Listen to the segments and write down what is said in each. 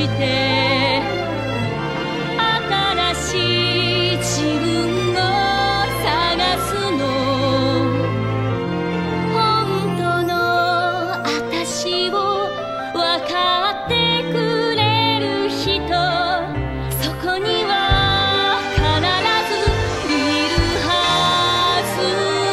して新しい自分を探すの。本当の私を分かってくれる人、そこには必ずいるはず。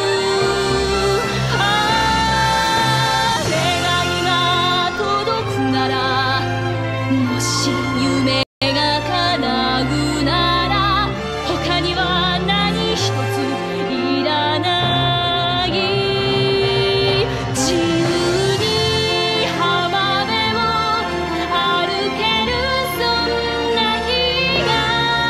願いが届くなら、もし夢が叶うなら、他には何一ついらない。自由に浜辺を歩ける、そんな日が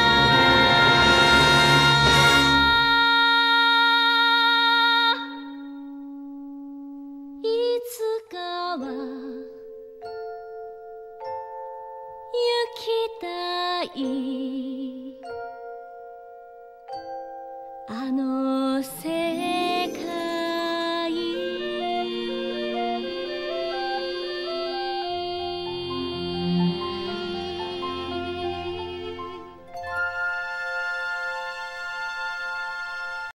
いつかは行きたい。あの